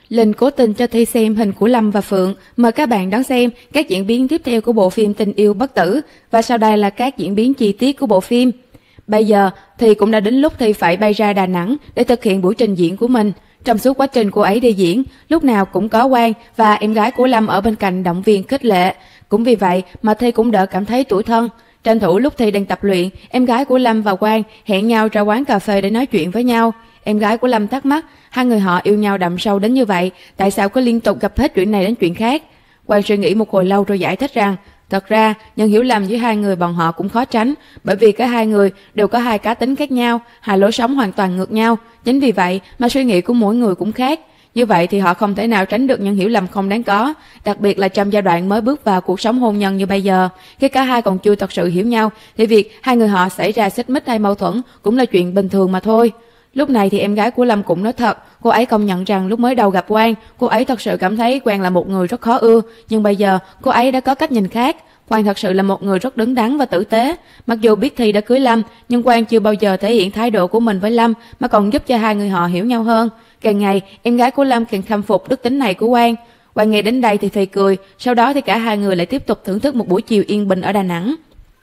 Linh cố tình cho Thi xem hình của Lâm và Phượng. Mời các bạn đón xem các diễn biến tiếp theo của bộ phim Tình yêu bất tử, và sau đây là các diễn biến chi tiết của bộ phim. Bây giờ thì cũng đã đến lúc Thi phải bay ra Đà Nẵng để thực hiện buổi trình diễn của mình. Trong suốt quá trình cô ấy đi diễn, lúc nào cũng có Quang và em gái của Lâm ở bên cạnh động viên khích lệ. Cũng vì vậy mà Thi cũng đỡ cảm thấy tủi thân. Tranh thủ lúc Thi đang tập luyện, em gái của Lâm và Quang hẹn nhau ra quán cà phê để nói chuyện với nhau. Em gái của Lâm thắc mắc, hai người họ yêu nhau đậm sâu đến như vậy, tại sao cứ liên tục gặp hết chuyện này đến chuyện khác? Quang suy nghĩ một hồi lâu rồi giải thích rằng, thật ra nhân hiểu lầm giữa hai người bọn họ cũng khó tránh, bởi vì cả hai người đều có hai cá tính khác nhau, hai lối sống hoàn toàn ngược nhau. Chính vì vậy mà suy nghĩ của mỗi người cũng khác. Như vậy thì họ không thể nào tránh được những hiểu lầm không đáng có, đặc biệt là trong giai đoạn mới bước vào cuộc sống hôn nhân như bây giờ. Khi cả hai còn chưa thật sự hiểu nhau thì việc hai người họ xảy ra xích mích hay mâu thuẫn cũng là chuyện bình thường mà thôi. Lúc này thì em gái của Lâm cũng nói thật, cô ấy công nhận rằng lúc mới đầu gặp Quang, cô ấy thật sự cảm thấy Quang là một người rất khó ưa, nhưng bây giờ cô ấy đã có cách nhìn khác. Quang thật sự là một người rất đứng đắn và tử tế. Mặc dù biết Thi đã cưới Lâm, nhưng Quang chưa bao giờ thể hiện thái độ của mình với Lâm, mà còn giúp cho hai người họ hiểu nhau hơn. Càng ngày, em gái của Lâm càng khâm phục đức tính này của Quang. Quang nghe đến đây thì phì cười, sau đó thì cả hai người lại tiếp tục thưởng thức một buổi chiều yên bình ở Đà Nẵng.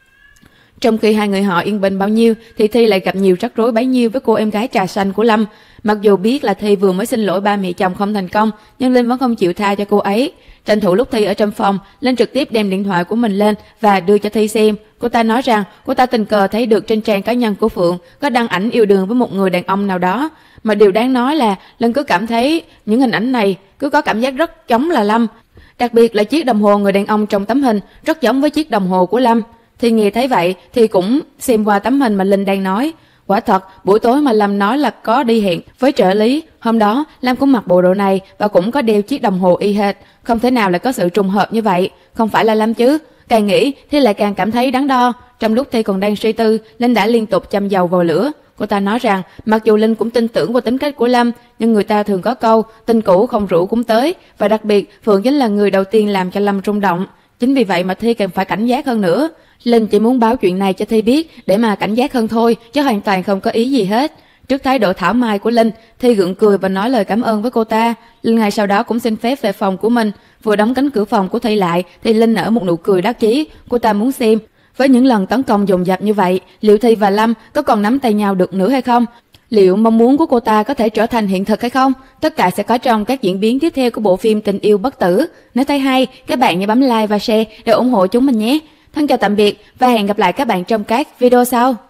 Trong khi hai người họ yên bình bao nhiêu thì Thi lại gặp nhiều rắc rối bấy nhiêu với cô em gái trà xanh của Lâm. Mặc dù biết là Thi vừa mới xin lỗi ba mẹ chồng không thành công, nhưng Linh vẫn không chịu tha cho cô ấy. Tranh thủ lúc Thi ở trong phòng, Linh trực tiếp đem điện thoại của mình lên và đưa cho Thi xem. Cô ta nói rằng cô ta tình cờ thấy được trên trang cá nhân của Phượng có đăng ảnh yêu đương với một người đàn ông nào đó. Mà điều đáng nói là Linh cứ cảm thấy những hình ảnh này cứ có cảm giác rất giống là Lâm. Đặc biệt là chiếc đồng hồ người đàn ông trong tấm hình rất giống với chiếc đồng hồ của Lâm. Thì nghe thấy vậy thì cũng xem qua tấm hình mà Linh đang nói. Quả thật, buổi tối mà Lâm nói là có đi hẹn với trợ lý, hôm đó Lâm cũng mặc bộ đồ này và cũng có đeo chiếc đồng hồ y hệt. Không thể nào lại có sự trùng hợp như vậy, không phải là Lâm chứ. Càng nghĩ thì lại càng cảm thấy đắn đo. Trong lúc Thi còn đang suy tư, Linh đã liên tục châm dầu vào lửa. Cô ta nói rằng mặc dù Linh cũng tin tưởng vào tính cách của Lâm, nhưng người ta thường có câu tình cũ không rượu cũng tới, và đặc biệt Phượng chính là người đầu tiên làm cho Lâm rung động. Chính vì vậy mà Thi càng phải cảnh giác hơn nữa. Linh chỉ muốn báo chuyện này cho Thi biết để mà cảnh giác hơn thôi, chứ hoàn toàn không có ý gì hết. Trước thái độ thảo mai của Linh, Thi gượng cười và nói lời cảm ơn với cô ta. Linh ngay sau đó cũng xin phép về phòng của mình. Vừa đóng cánh cửa phòng của Thi lại thì Linh nở một nụ cười đắc chí. Cô ta muốn xem với những lần tấn công dồn dập như vậy, liệu Thi và Lâm có còn nắm tay nhau được nữa hay không? Liệu mong muốn của cô ta có thể trở thành hiện thực hay không? Tất cả sẽ có trong các diễn biến tiếp theo của bộ phim Tình yêu bất tử. Nếu thấy hay, các bạn nhớ bấm like và share để ủng hộ chúng mình nhé. Thân chào tạm biệt và hẹn gặp lại các bạn trong các video sau.